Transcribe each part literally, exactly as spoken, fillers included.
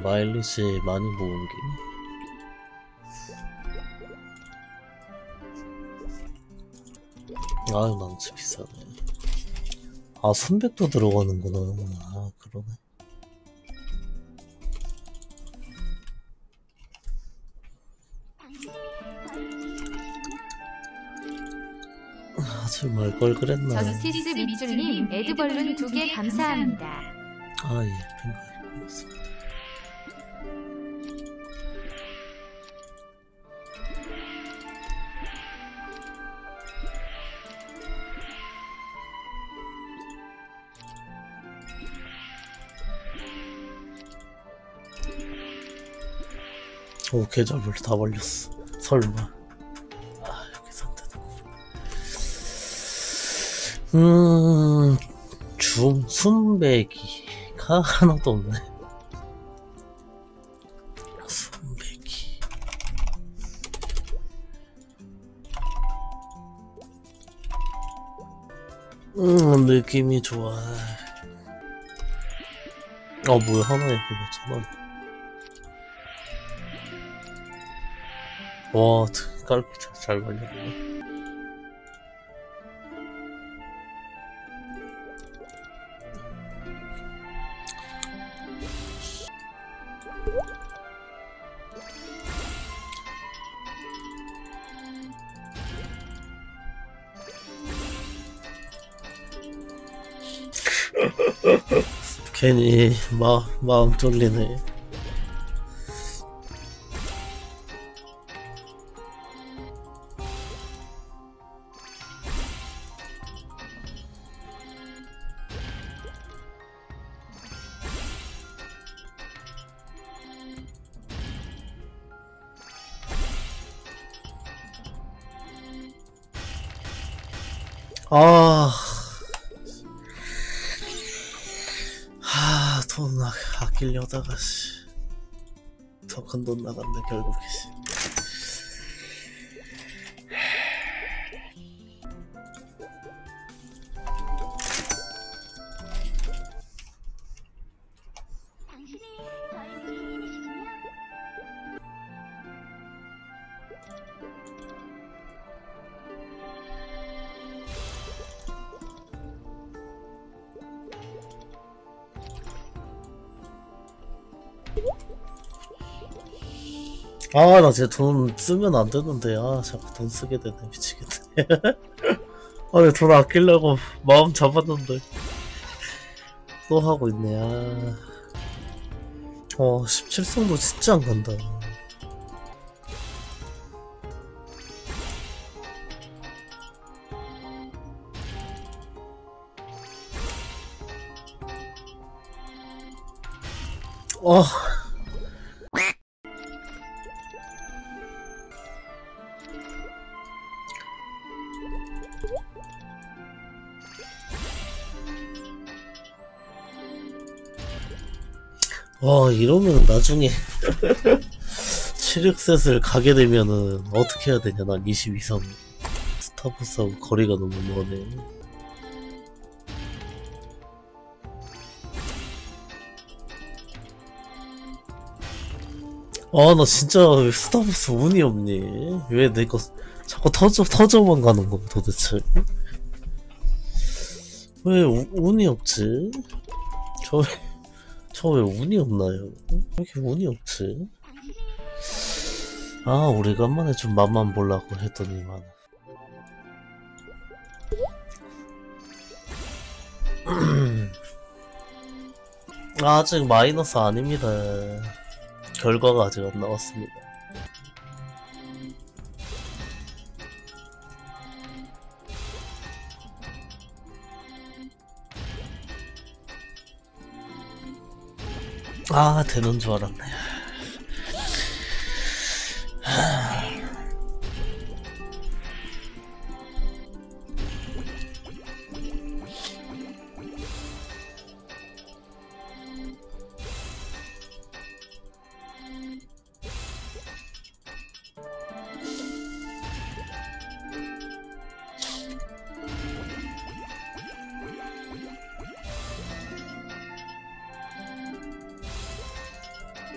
마일리지 많이 모은 김에 아유 망치 비싸네. 아 삼백도 들어가는구나. 아 그러네. 아 정말 걸 그랬나. 저스티스 밑줄님 에드벌룬 두 개 감사합니다. 아예 팬가이 고맙습니다. 오 계좌별로 다 벌렸어. 설마. 아 여기서 안 되는 거. 음 중순배기가 하나도 없네. 순배기. 음 느낌이 좋아. 어 뭐야 하나에 몇천원. 와 깔고 잘 말렸네. 괜히 마, 마음 쫄리네. 아, 하, 돈 아, 아끼려다가 씨, 더 큰 돈 나갔네 결국에 씨. 아, 나 진짜 돈 쓰면 안 되는데, 아, 자꾸 돈 쓰게 되네. 미치겠네. 아, 내가 돈 아끼려고 마음 잡았는데. 또 하고 있네, 아. 어, 십칠 성도 진짜 안 간다. 어. 와 이러면 나중에 칠육셋을 가게 되면은 어떻게 해야 되냐. 난 이십이 선 스타버스하고 거리가 너무 머네. 아 나 진짜 왜 스타버스 운이 없니? 왜 내거 자꾸 터져 터져만 가는 건 도대체? 왜 우, 운이 없지? 저 저 왜 운이 없나요? 왜 이렇게 운이 없지? 아 오래간만에 좀 맛만 보려고 했더니만 아직 마이너스 아닙니다. 결과가 아직 안 나왔습니다. 아 되는 줄 알았네.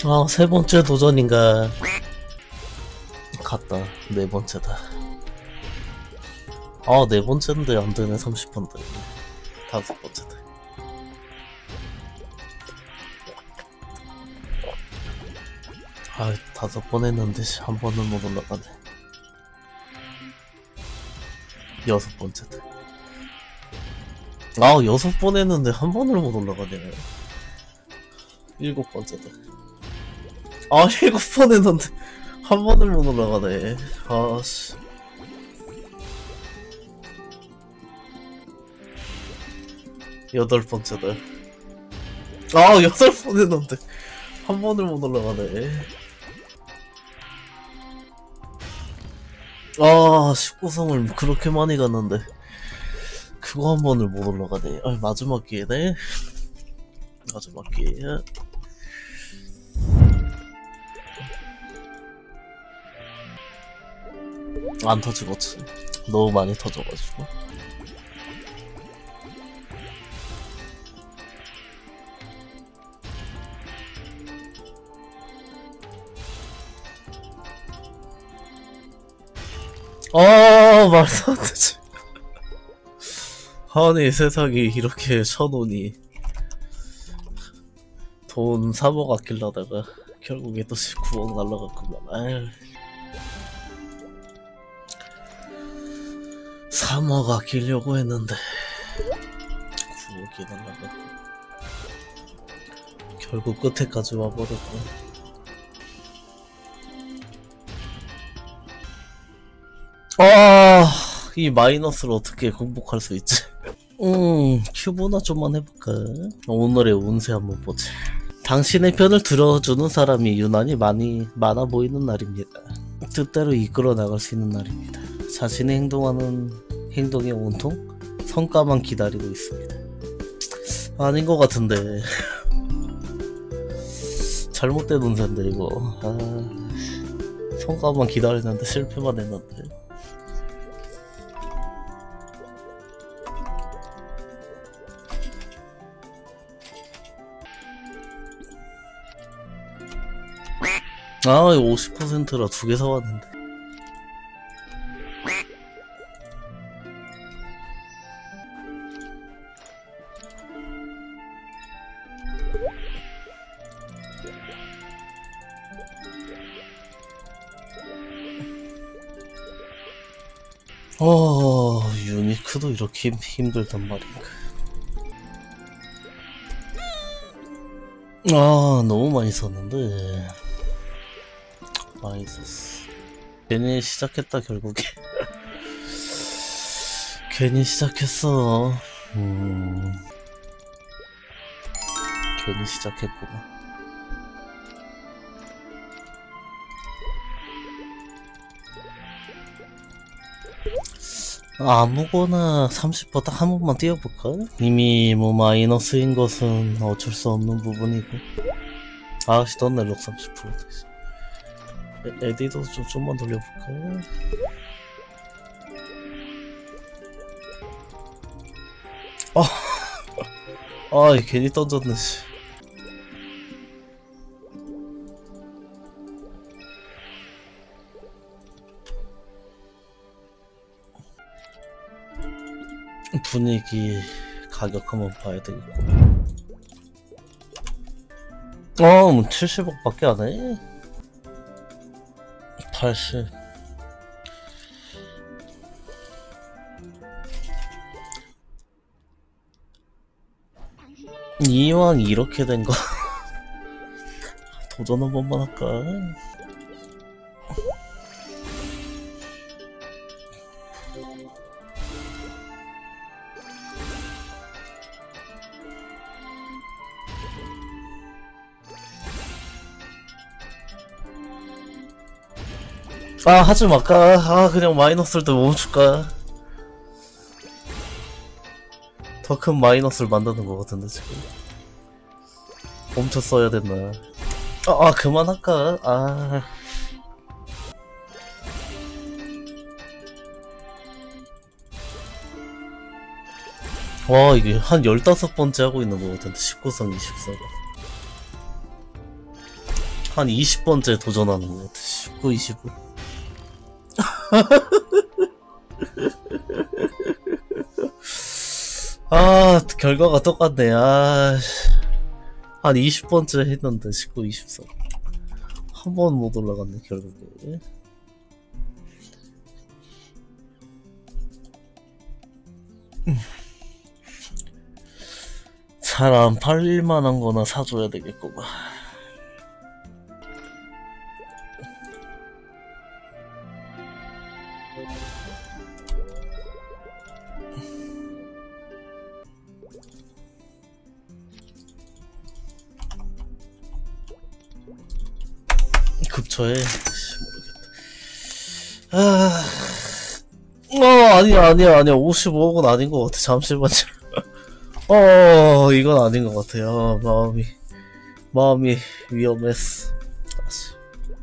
아, 세 번째 도전인가. 갔다. 네 번째다. 아, 네 번째인데 안 되네. 삼십 번대. 다섯 번째다. 아, 다섯 번 했는데 한 번은 못 올라가네. 여섯 번째다. 아, 여섯 번 했는데 한 번을 못 올라가네. 일곱 번째다. 아, 일곱 번 했는데 한 번을 못 올라가네. 아씨. 여덟 번째다. 아, 여덟 번 했는데 한 번을 못 올라가네. 아, 십구 성을 그렇게 많이 갔는데 그거 한 번을 못 올라가네. 아, 마지막 기회네. 마지막 기회. 안 터지겠지. 너무 많이 터져가지고. 아, 말도 안 되지. 아니, 세상이 이렇게 천원이 돈 삼억 아끼려다가 결국에 또 구억 날라갔구만. 아유. 삼억 아끼려고 했는데 구억이 날라갔고 결국 끝에까지 와버렸고. 아, 이 마이너스를 어떻게 극복할 수 있지? 음, 큐브나 좀만 해볼까? 오늘의 운세 한번 보자. 당신의 편을 들어주는 사람이 유난히 많이 많아 보이는 날입니다. 뜻대로 이끌어 나갈 수 있는 날입니다. 자신의 행동하는 행동에 온통 성과만 기다리고 있습니다. 아닌 것 같은데. 잘못된 운세인데 이거. 아, 성과만 기다리는데 실패만 했는데. 아, 이거 오십 퍼센트라 두 개 사왔는데. 어, 유니크도 이렇게 힘, 힘들단 말인가. 아, 너무 많이 썼는데. 많이 썼어. 괜히 시작했다 결국에. 괜히 시작했어. 음... 괜히 시작했구나. 아무거나 삼십 퍼센트 딱 한 번만 띄워볼까? 이미 뭐 마이너스인 것은 어쩔 수 없는 부분이고. 아씨, 떴네. 럭 삼십 퍼센트. 에, 에디도 좀, 좀만 돌려볼까? 아, 아, 괜히 던졌네, 씨. 분위기, 가격 한번 봐야 되겠고. 어, 뭐 칠십억 밖에 안 해? 팔십. 이왕 이렇게 된 거 도전 한 번만 할까? 아, 하지 말까? 아, 그냥 마이너스를 더 멈출까? 더 큰 마이너스를 만드는 거 같은데 지금. 멈췄어야 됐나? 아, 아, 그만할까? 아. 와, 이게 한 열다섯 번째 하고 있는 거 같은데. 십구 성 이십사 가. 한 이십 번째 도전하는 것 같아. 십구, 이십오. 아, 결과가 똑같네. 아, 한 이십 번째 했는데, 십구, 이십사. 한 번 못 올라갔네, 결국에. 잘 안 팔릴만한 거나 사줘야 되겠구만. 급처해. 모르겠다. 아, 어, 아니야, 아니야, 아니야. 오십오억은 아닌 것 같아. 잠시만요. 어, 이건 아닌 것 같아요. 마음이, 마음이 위험했어. 다시.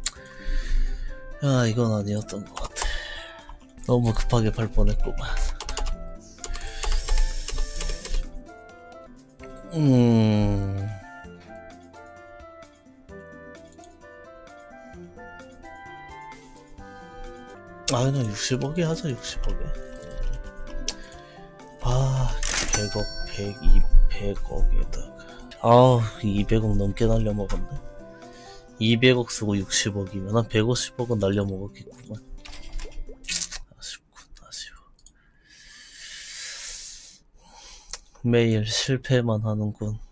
아, 이건 아니었던 것 같아. 너무 급하게 팔 뻔했구만. 음. 아, 그냥 육십억에 하자, 육십억에. 아, 백억, 백, 이백억에다가. 아, 이백억 넘게 날려먹었네. 이백억 쓰고 육십억이면 한 백오십억은 날려먹었겠구만. 아쉽군, 아쉬워. 매일 실패만 하는군.